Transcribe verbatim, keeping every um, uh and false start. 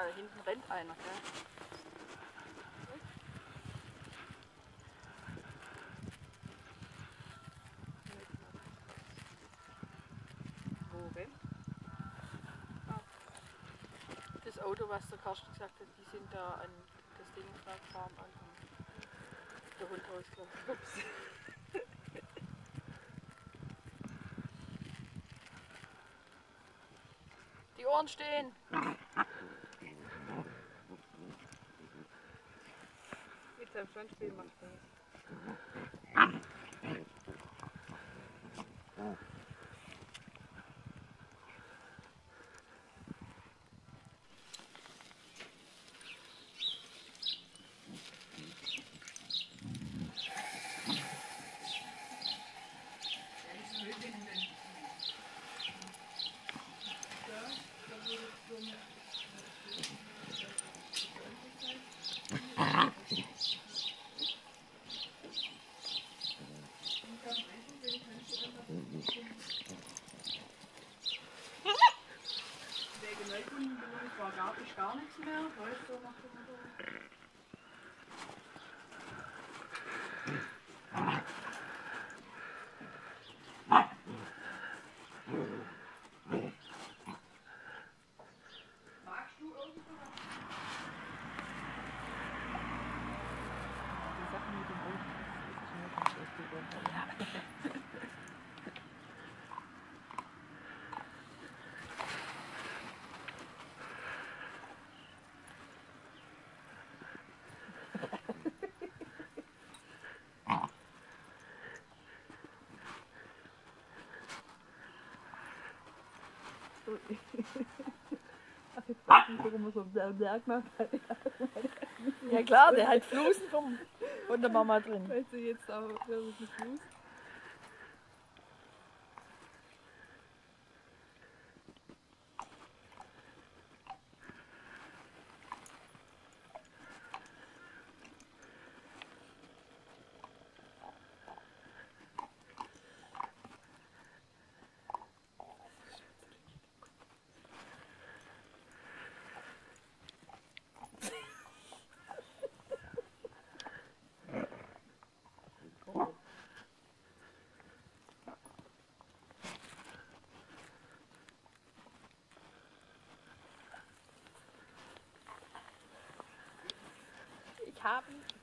mal, hinten rennt einer, gell? Wo rennt? Ah. Das Auto, was der Karsten gesagt hat, die sind da an das Ding gefahren, an der Hund rausgelaufen. Die Ohren stehen! Jetzt am Standspiel macht Spaß. Wegen Neukundenbelohnung war gar, ist gar nichts mehr, läuft so nach dem Motto. Magst du irgendwas? Die Sachen mit dem Auto, das ist mir ganz schlecht geworden. Ja. Ach, jetzt weiß ich nicht, warum man so einen Berg macht. Ja klar, der hat Flusen vom, von der Mama drin. Weißt du jetzt auch wirklich mit Fuß? Ich habe